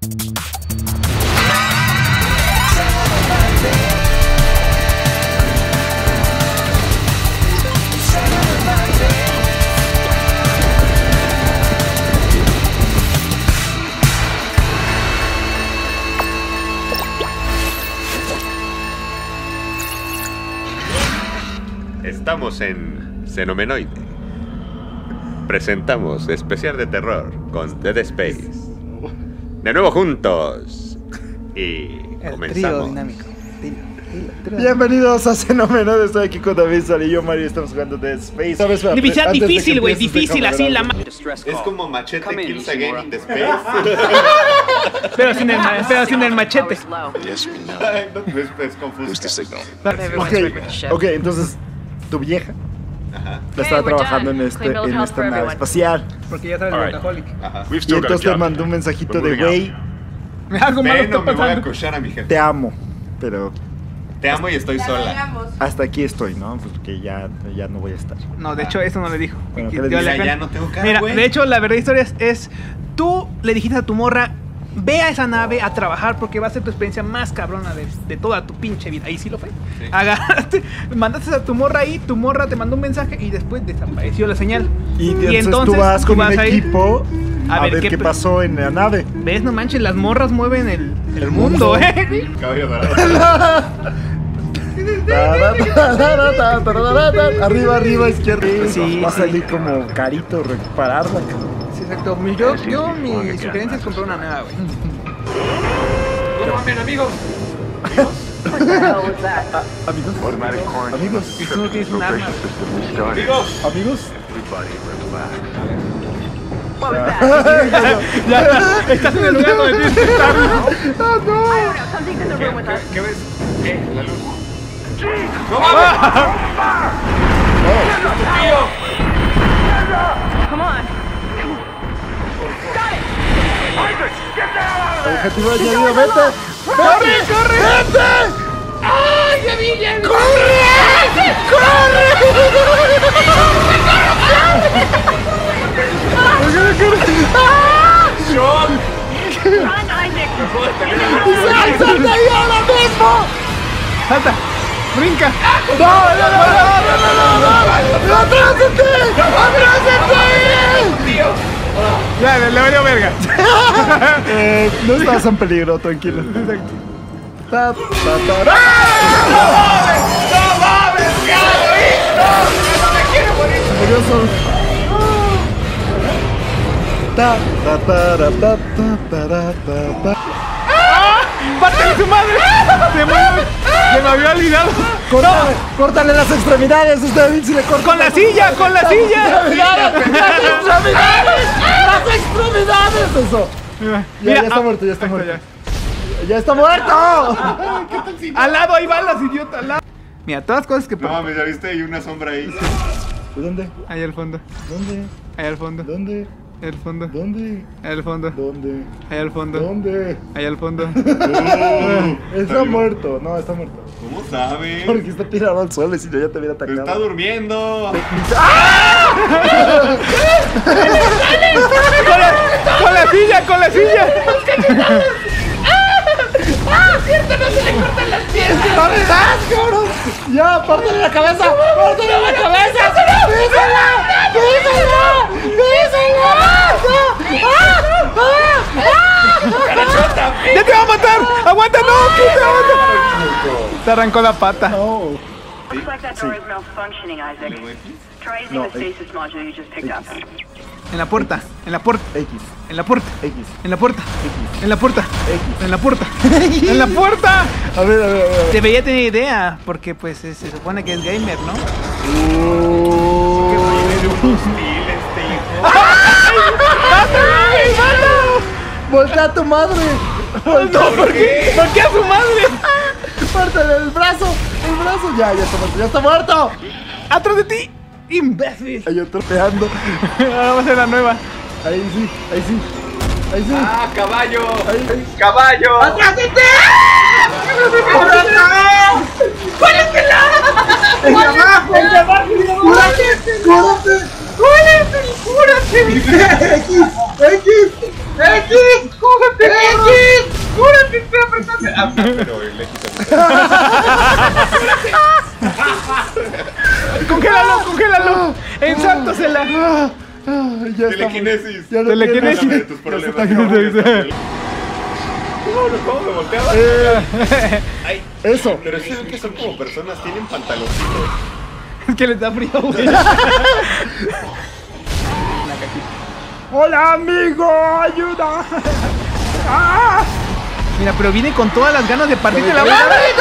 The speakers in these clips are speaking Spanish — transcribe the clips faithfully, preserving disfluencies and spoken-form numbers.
Estamos en Xenomenoide. Presentamos especial de terror con Dead Space. De nuevo juntos. Y el comenzamos. Trío dinámico. Bienvenidos a Xenomenoide, estoy aquí con David Sol y yo, Mario, estamos jugando Dead Space. ¿Sabes? Difícil, difícil, güey, difícil así la ma... Es como Machete Kills Again in the Space. pero, sin el, pero sin el machete. Es, es confuso. Okay, ok, entonces, tu vieja Ajá. la estaba trabajando en, este, en esta nave espacial. Porque ya sabes, right. Workaholic. Y entonces te mandó un mensajito de, güey, algo malo está pasando. Me voy a cochar a mi jefe. Te amo, pero... Te amo y estoy sola. Hasta aquí estoy, ¿no? Porque ya, ya no voy a estar. No, de hecho, eso no le dijo. Bueno, le Mira, ya no tengo cara, Mira, wey. de hecho, la verdadera historia es, es... Tú le dijiste a tu morra, ve a esa nave a trabajar porque va a ser tu experiencia más cabrona de, de toda tu pinche vida. Ahí sí lo fue. Sí. Agarraste, mandaste a tu morra ahí, tu morra te mandó un mensaje y después desapareció la señal. Y, y entonces, entonces tú vas tú con vas un equipo a, a ver, ver qué, qué pasó en la nave. ¿Ves? No manches, las morras mueven el, el, el mundo, mundo, ¿eh? Caballo dorado. Arriba, arriba, izquierda. Sí, va a salir sí. como carito repararla. Sí, exacto. Yo, yo mi sugerencia es comprar una nueva, güey. ¿Cómo van, amigos? ¿Amigos? ¿Amigos? Y tú no tienes un arma. ¿Amigos? ¿Amigos? Ya, ya, estás en el lugar donde tienes que estar. ¡Oh, no! ¿Qué, ¿Qué ves? Eh, la luz. ¡No mames! ¡Tío! Come on. Got it. Objetivo añadido, vete. ¡Corre, corre! ¡Vete! ¡Ay, ya vi, ya vi! ¡Corre! ¡Corre! ¡Shock! Run, Isaac. ¡Salta ahí ahora mismo! ¡Salta! ¡Brinca! ¡No, no, no, no, no, no, no, no! ¡Atrásate! ¡Atrásate! ¡Tío! Ya, le valió verga. eh, no estás en peligro, tranquilo. Exacto. Ta, ta, ta, ta. ¡No mames! ¡No mames! ¡Qué egoísta! ¡No me quiero morir! Murió solo. Ta, ta, ta, ta, ta, ta, ta, ta, ta. ¡Pártale su madre! ¡Se mueve! ¡Se me había olvidado! ¡Córtale! ¡Córtale las extremidades! ¡Usted si le corta! ¡Con la silla! ¡Con la silla! ¡Las extremidades! ¡Las extremidades! Eso. Ya, Mira, ya está ah, muerto, ya está ahí muerto. Ya. ¡Ya está muerto! Al lado, ahí balas, idiota, al lado. Mira, todas las cosas que... No mames, ya viste, hay una sombra ahí. ¿Dónde? Ahí al fondo. ¿Dónde? Ahí al fondo. ¿Dónde? Ahí al fondo. ¿Dónde? Ahí al fondo. ¿Dónde? Ahí al fondo. ¿Dónde? Ahí al fondo. Está muerto, no, está muerto. ¿Cómo sabes? Porque está tirado al suelo, si no ya te hubiera atacado. Está durmiendo. ¡Con la, con la silla! ¡Con la silla! ¡Ah, cierto! ¡No se le cortan las piernas! ¿Dónde estás, cabrón? ¡Ya, pártale la cabeza! ¡Pártale la cabeza! ¡Písala! ¡Písala! ¡Písala! ¡Ya te va a matar! ¡Aguanta! ¡No! ¿Qué te va a matar? Te arrancó la pata. No. Looks like that door is malfunctioning, Isaac. Try using No, the stasis module you just picked up. En la puerta, en la puerta, X, en la puerta, X, en la puerta, X, en la puerta, X. en la puerta, en la puerta. A ver, a ver, a ver. Debería tener idea, porque pues se se supone que es gamer, ¿no? ¡Voltea a tu madre! No, ¿por qué? ¿Por qué a su madre? ¡Pártale el brazo! ¡El brazo! Ya, ya está muerto, ya está muerto. ¡Atrás de ti! ¡Imbécil! Ahí otro peando. Ahora va a ser la nueva. Ahí sí, ahí sí. Ahí sí. ¡Ah, caballo! Ahí, ahí. ¡Caballo! ¡Atrás de ti! ¡Cúratela! ¡El de abajo! ¡El de abajo! ¡Cúrate! ¡Cúrate! ¡Cúrate! ¡Cúrate! ¡X! ¡X! ¡X! ¡Cúrate! ¡X! Ah, pero el X. Congélalo, congélalo. Ensáltasela. Ya Telequinesis. Ya lo Telequinesis. tienes. Tus problemas. está quitando. ¿Cómo me volteaba? Ay, Eso. pero sí ven que son como personas, tienen pantaloncitos. Es que les da frío, güey. Hola, amigo, ayuda. ¡Ah! Mira, pero viene con todas las ganas de partirte la ¡David, madre.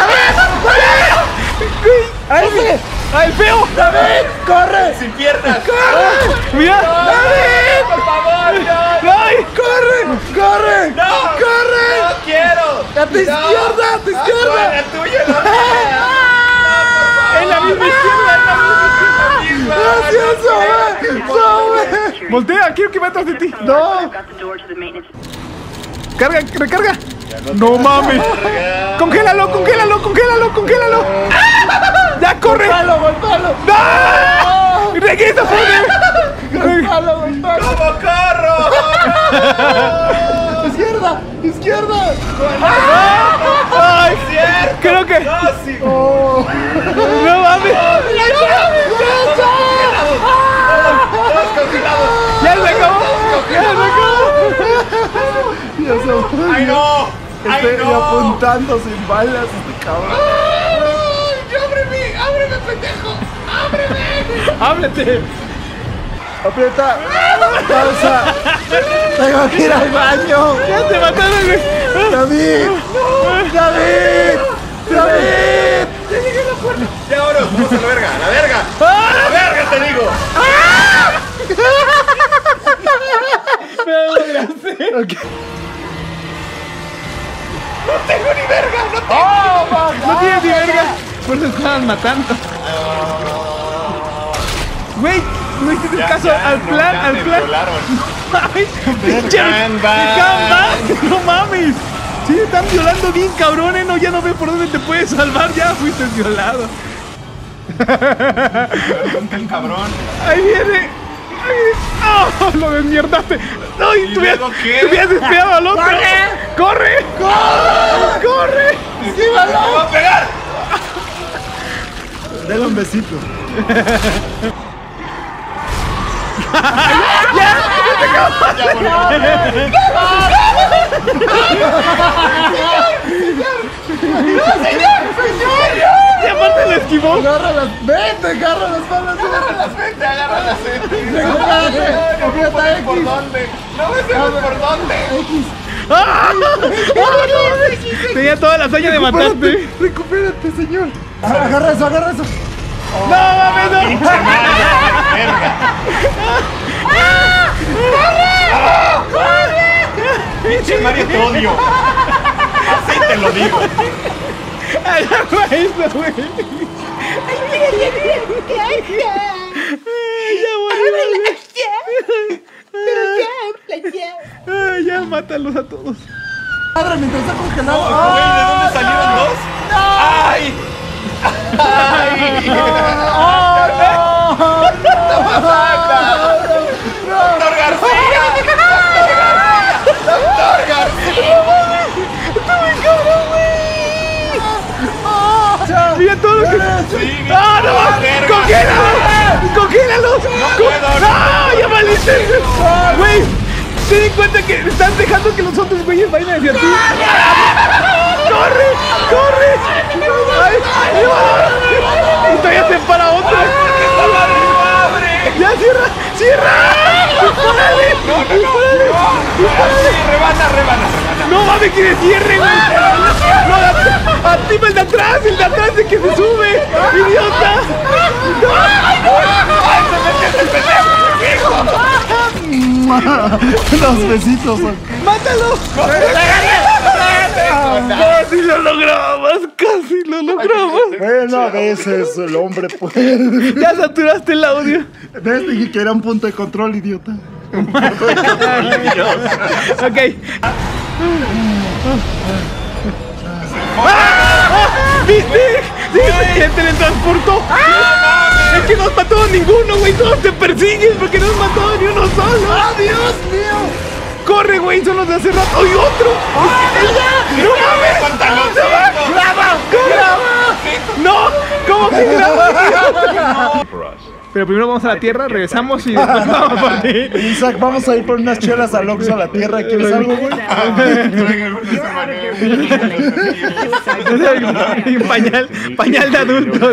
¡A ese! ¡Ah, el feo! ¡David! ¡Corre! ¡Sin piernas! ¡Mira! ¡David! ¡Por favor, no! ¡Ay! ¡Corre! ¡Corre! ¡No! ¡Corre! ¡No quiero! ¡A tu izquierda! ¡A tu izquierda! ¡La tuya, la mía! ¡En la misma izquierda! ¡En la misma izquierda! ¡Gracias, Zoe! ¡Zoe! Voltea, quiero que va atrás de ti. No. I've got the door to the maintenance. Carga, recarga. No mames. Congélalo, congélalo, congélalo, congélalo. Ya corre. ¡Golpalo, golpalo! ¡No! Regresa, pobre. ¡Golpalo, golpalo! ¿Cómo corro? ¡Izquierda! ¡Izquierda! Ay, creo que. No, sí. ¡Oh! No mames. Todos congelados. Ya se acabó. Ya se acabó. Ya se- ¡Ay, no! ¡Ay, Estoy no! apuntando sin balas, este cabrón. ¡Ábreme! ¡Ábreme, pendejo! Háblate. Aprieta. Pausa. Tengo que ir al baño. Ya te mataron, güey. David. David. David. ¡Ya, ahora! ¡Vamos a la verga! ¡A la verga! ¡A la verga, te digo! Ok. ¡No tengo ni verga! ¡No tengo! ¡Oh, No tienes ni verga. Por eso estaban matando. Güey, no hiciste Ya, caso ya, al no, plan, ya al me plan. violaron. Ay, pinche Gangbang. gangbang. No mames. Sí, te están violando bien, cabrones. No, ya no ve por dónde te puedes salvar. Ya fuiste violado. ¡El cabrón! Ahí viene. Ahí- ¡Oh! Lo desmierdaste. ¡Ay! ¿Y Tú hubieras, luego qué? tú hubieras espiado al otro. ¡Corre! ¡Corre! ¡Corre! ¡Me va a pegar! Dale un besito. Y aparte lo esquivó. Agarra las. Vete, agarra las balas. ¡Agarra la frente! ¡Agarra la frente! Recupérate. Aprieta ¿Por X. dónde? ¡No me sabes por dónde! X. ¡Ah! Tenía toda la hazaña de matarte. Recupérate, señor. Agarra eso, agarra eso. ¡No mames, no! ¡Pinche Mario, te odio! Así te lo digo. Agarra eso, güey. Ay, ya volvió. Ay, ya mátalos a todos. Padre, mientras está congelado. Güey, ¿de dónde salieron dos? ¡Ay! ¡Ay! ¡Doctor García! ¡Doctor García! Mira todo lo que. Sigue. ¡Ah, no! Verga. ¡Congélalos! ¡Congélalos! puedo, no ¡Ah! ¡Ya valiste! ¡Güey! Ten en cuenta que están dejando que los otros güeyes vayan hacia ti. ¡Corre! ¡Corre! ¡Ay! ¡Ay! ¡Y todavía se para otro! ¡Ya cierra! ¡Cierra! ¡Dispárale! ¡No, no, no! ¡Dispárale! Sí, rebana, rebana, rebana. ¡No mames que se cierre, güey! ¡No, a, a ti el de atrás! ¡El de atrás de que se sube! ¡Idiota! ¡Ay, se metió ese pendejo! Los besitos. ¡Mátalo! ¡Casi lo logramos! ¡Casi lo logramos! Bueno, a veces el hombre puede. Ya saturaste el audio. ¿Ves? Dije que era un punto de control, idiota. Ok. ¡Ah! ¿Viste? ¿Sí? ¿Quién te teletransportó? Es que no has matado a ninguno, güey. Todos te persiguen porque no has matado a ni uno solo. ¡Ah, Dios mío! ¡Corre, güey! Son los de hace rato. ¡Y otro! ¡Ya! ¡No mames! ¡Graba! ¡Graba! ¡No! ¿Cómo que graba? Pero primero vamos a la tierra, regresamos y después vamos por ti. Isaac, vamos a ir por unas chelas al Oxxo a la tierra. ¿Quieres algo, güey? pañal, pañal de adultos.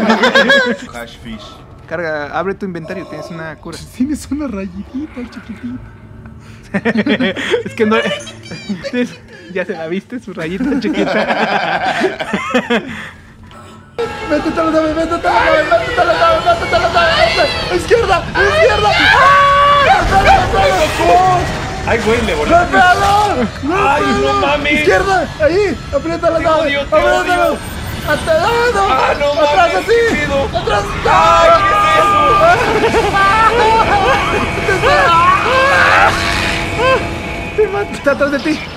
Carga, abre tu inventario, tienes una cura. Tienes una rayita chiquitita. Es que no. Ya se la viste, su rayita chiquita. Métete a la nave, métete a la nave, métete a la nave, métete a la nave. Izquierda, izquierda. Ay, güey, le voló. ¡Golpéalo! Ay, no mames. Izquierda, ahí, aprieta la nave. odio, te Apriétalo. odio. Hasta lado. Ah, no mames. Atrás así. ¿Qué pedo? Atrás. Ay, ¿qué es eso? Te mata. Está atrás de ti.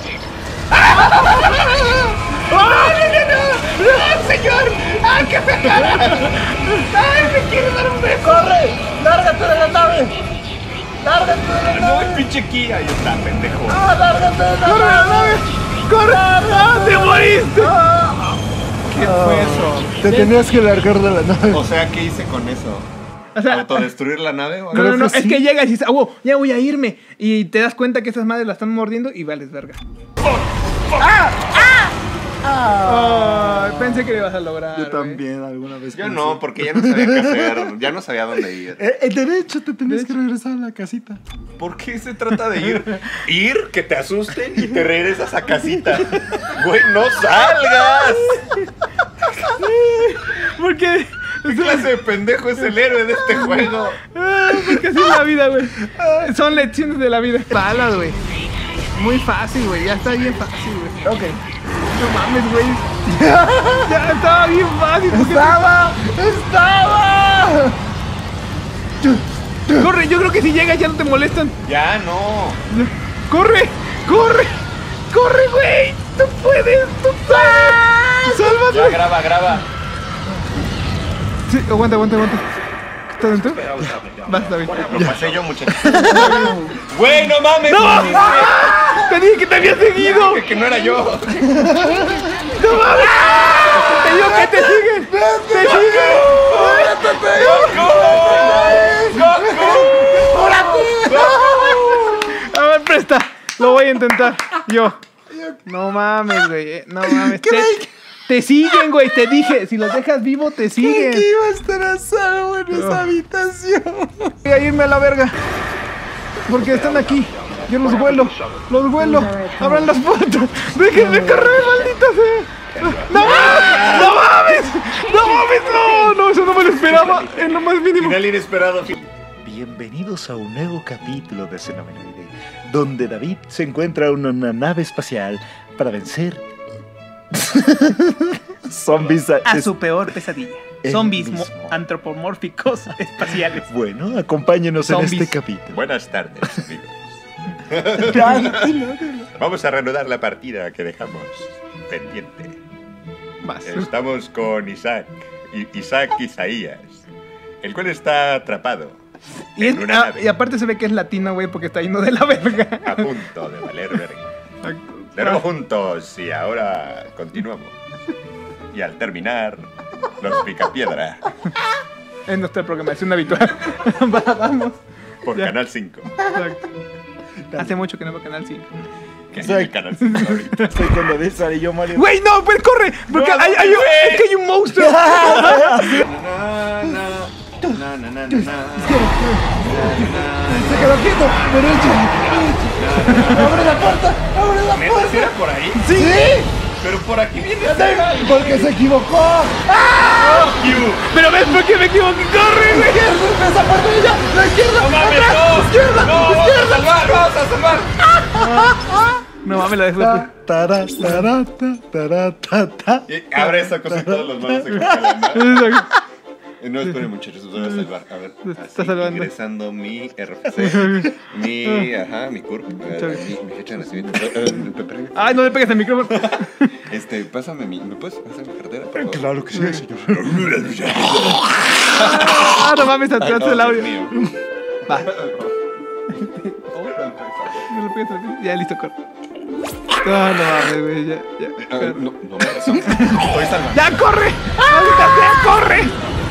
¡Oh, no, no, no! ¡No, señor! ¡Ay, qué pecado! ¡Ay, me quiere dar un beso! ¡Corre! ¡Lárgate de la nave! ¡Lárgate de la No, nave! el pinche Kia. Ahí está, pendejo. ¡Ah, lárgate de la ¡Corre la nave! ¡Corre! ¡Ah, te moriste! Ah. ¿Qué fue eso? Te tenías que largar de la nave. O sea, ¿qué hice con eso? O sea, ¿Autodestruir la nave o no, algo? no, no, que es sí. que llegas y dices, ah, wow, ya voy a irme. Y te das cuenta que esas madres la están mordiendo y vales verga. ¡Ah! Pensé que lo ibas a lograr. Yo güey. también alguna vez. Yo pensé. no, porque ya no sabía qué hacer. Ya no sabía dónde ir. Eh, eh, derecho, te tenías que regresar a la casita. ¿Por qué se trata de ir? Ir, que te asusten y te regresas a casita. Güey, no salgas. Porque. ¿Qué clase de pendejo es el héroe de este juego? Ah, porque así es la vida, güey. Son lecciones de la vida. Palas, güey. Muy fácil, güey. Ya está bien fácil, güey. Ok. No mames, güey. Ya estaba bien fácil. ¿por qué ¡Estaba! ¡Estaba! te- Corre, yo creo que si llegas ya no te molestan. Ya no. ¡Corre! ¡Corre! ¡Corre, güey! ¡Tú puedes! ¡Tú puedes! Ya ¡Sálvate! graba, graba. Sí, aguanta, aguanta, aguanta. ¿Estás dentro? Basta, güey. Lo pasé yo, muchachos. Güey, no mames. ¡No! ¡Te dije que te había seguido! Que, que no era yo. ¡No mames! ¡Te digo que te siguen! ¡Te siguen! A ver, presta. Lo voy a intentar. Yo. No mames, güey. eh, No mames. Te, te siguen, güey. Te dije. Si los dejas vivo, te siguen. Que iba a estar a salvo en esa habitación. Voy a irme a la verga. Porque están aquí. Yo los vuelo. Los vuelo. Abran las puertas. Déjenme correr, maldita sea. ¡No mames! ¡No mames! ¡No mames! ¡No! No, eso no me lo esperaba. En lo más mínimo. Final inesperado. Bienvenidos a un nuevo capítulo de Xenomenoide, donde David se encuentra en una nave espacial para vencer zombies. A su peor pesadilla. El Zombies mismo. mo- antropomórficos espaciales. Bueno, acompáñenos Zombies. en este capítulo. Buenas tardes, amigos. Vamos a reanudar la partida que dejamos pendiente. Vas. Estamos con Isaac, I- Isaac Isaías, el cual está atrapado Y, es- en una ah, nave y aparte se ve que es latino, güey, porque está yendo de la verga. a punto de valer verga. De nuevo juntos y ahora continuamos. Y al terminar, los picapiedra Es nuestra programación habitual. Va, vamos. por Ya. Canal cinco. Exacto. Hace mucho que no veo Canal cinco. Que es el Canal cinco ahorita. Estoy con David, Sara y yo, Mario. ¡Güey, no! ¡Pues corre! Porque No, hay, hay un, güey. es que hay un monstruo. Na, na, na, na, na. Se quedó quieto. Derecho. Abre la puerta. Abre la ¿Neta sí puerta. era por ahí? Sí. Pero por aquí viene Porque se equivocó. Pero ves por qué me equivoqué. ¡Corre, güey! Izquierda, esa puerta de allá. La izquierda. ¡No mames, atrás, no! izquierda. ¡No, vamos a izquierda. salvar, vamos a salvar! No mames, la dejo. Ta, tara, tara, ta, tara, ta, ta. Y abre esa cosa y todos los manos se congelan, ¿no? Exacto. Eh, No, esperen, muchachos, os voy a salvar. A ver, Está así, salvando. ingresando mi R F C, mi, ajá, mi C U R P, eh, mi, mi fecha de nacimiento. Eh, eh, Pepe, Ay, no le pegues al micrófono. Este, pásame mi, ¿me puedes pasar mi cartera, por favor? Claro que sí, señor. Ah, no mames, Ay, atrás no, el audio. Dios mío. Va. no le pegues al piso. Ya, listo, corre. No, no mames, güey, ya, ya. Uh, no, no me eso. Estoy salvando. ¡Ya, corre! ¡Ahorita sea, corre!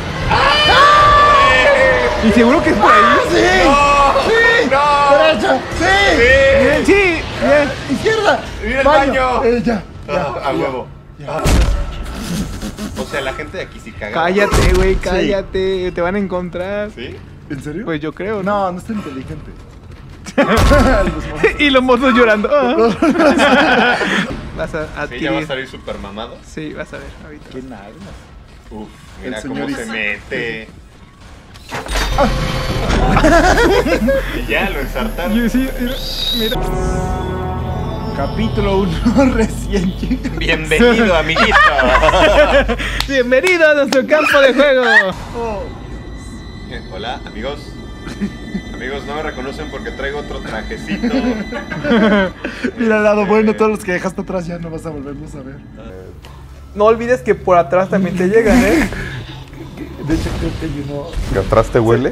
¿Y seguro que es por ahí? ¡Sí! ¡Sí! ¡No! ¡Derecha! ¡Sí! Bien, sí, bien. ¡Izquierda! ¡Mira el baño! Eh, ya. Ah, a huevo. Ah. O sea, la gente de aquí sí caga. Cállate, güey, cállate. Te van a encontrar. ¿Sí? ¿En serio? Pues yo creo, ¿no? No, no está inteligente. Y los mozos llorando. Ah. Vas a Sí, ya va a adquirir. salir super mamado. Sí, vas a ver ahorita. ¿Qué nada? Uf, mira El cómo señor se Is- mete. Y ya lo ensartaron. Yo sí, mira. Capítulo uno recién llegado. Bienvenido, amiguito. Bienvenido a nuestro campo de juego. Eh, Hola, amigos. Amigos, no me reconocen porque traigo otro trajecito. Mira al lado bueno, todos los que dejaste atrás ya no vas a volverlos a ver. No olvides que por atrás también te llegan, ¿eh? De hecho, creo que hay uno. ¿Que atrás te huele?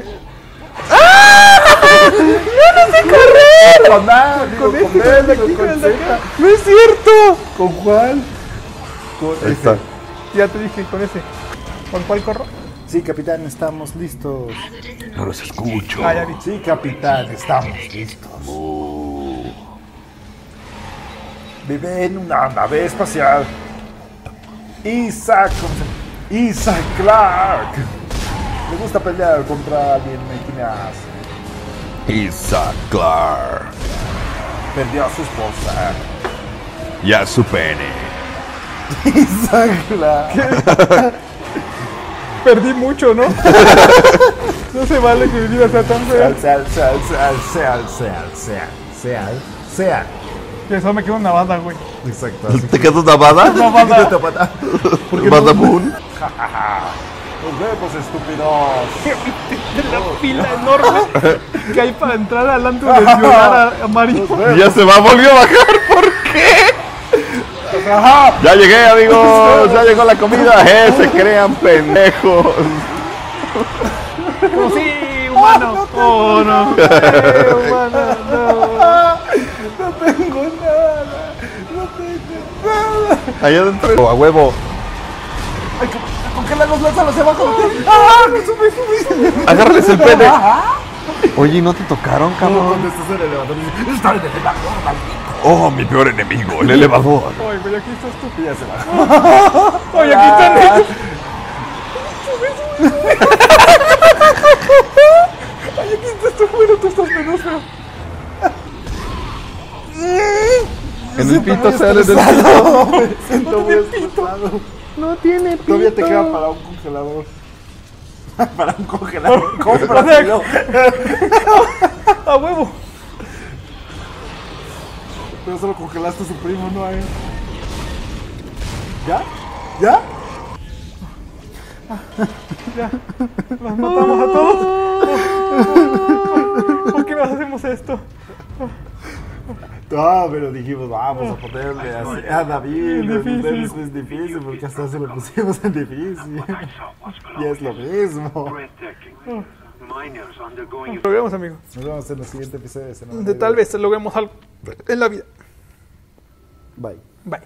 Con nada, digo, con este, Bel, con el de aquí, con con el de Z. acá. ¡No es cierto! ¿Con cuál? Con Ahí ese. está. Ya te dije, con ese. ¿Con cuál corro? Sí, capitán, estamos listos. No los escucho. Ah, ya vi. Sí, capitán, estamos listos. Vive en una nave espacial. Isaac, ¿cómo se llama? Isaac Clarke. Le gusta pelear contra alienígenas. Isaac Clarke. Perdió a su esposa. Y a su pene. Isaac Clarke. Perdí mucho, ¿no? No se vale que mi vida sea tan fea. Seal, seal, seal, seal, seal, seal, seal, seal. Que solo me queda una banda, güey. Exacto. ¿Te quedas navada? No, banda. ¿Badaboom? Nos vemos, estúpidos. De la fila enorme que hay para entrar al antro de violar a, a Mario. Ya se va, volvió a bajar. ¿Por qué? Ajá. Ya llegué, amigos. Ya llegó la comida. Eh, se crean pendejos. Oh, sí, humano. Oh, no. Eh, humano, no. No tengo nada. No tengo nada. Allá adentro. A huevo. Ay, congélalos, lánzalos hacia abajo. ¡Ah! ¡No sube, sube! Agárrales el pene. Oye, ¿no te tocaron, No, cabrón? cuando estás en el elevador, dices, está en el elevador, maldito. Oh, mi peor enemigo, el elevador. Ay, güey, aquí estás tú. Y ya se va. Ay, aquí están ellos. Ay, aquí estás tú, bueno, tú estás menos feo. En el pito sale del pito. Me siento muy estresado. No tiene pito. Todavía te queda para un congelador. Para un congelador. Cómpratelo. A huevo. Pero solo congelaste a su primo, ¿no? Ahí. ¿Ya? ¿Ya? Ya. Los matamos a todos. ¿Por qué nos hacemos esto? No, pero dijimos, vamos a ponerle así a David. Difícil. Es, es difícil porque hasta se lo pusimos en difícil. Y es lo mismo. Lo logramos, amigos. Nos vemos en el siguiente episodio de Semana De tal vez logremos algo en la vida. Bye. Bye.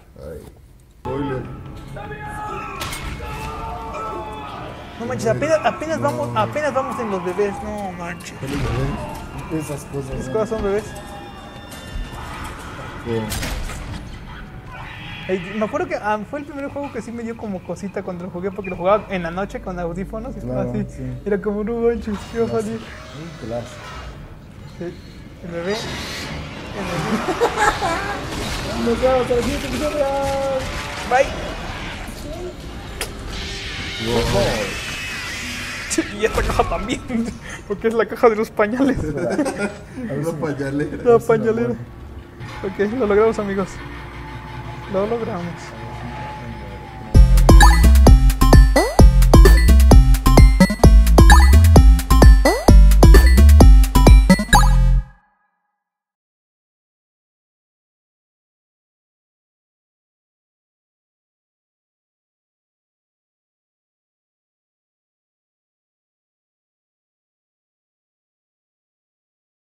No manches, apenas, apenas vamos, apenas vamos en los bebés. No manches. Esas cosas. Las ¿no? cosas son bebés. Bien. Ey, me acuerdo que ah, fue el primer juego que sí me dio como cosita cuando lo jugué, porque lo jugaba en la noche con audífonos y estaba Claro, así. sí. Era como, no manches, ¿qué va a salir? Muy claro. Sí, el bebé. Nos vemos en el siguiente episodio. Bye. Y esta caja también, porque es la caja de los pañales. Una pañalera. La pañalera. Ok, lo logramos, amigos. Lo logramos.